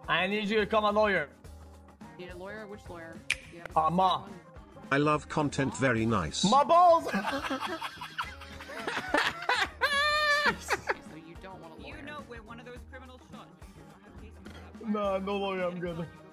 I need you to become a lawyer. Need a lawyer? Which lawyer? Yeah. Ma. I love content, very nice. My balls! So you don't want a lawyer. You know where one of those criminals shot. No, no lawyer, I'm good.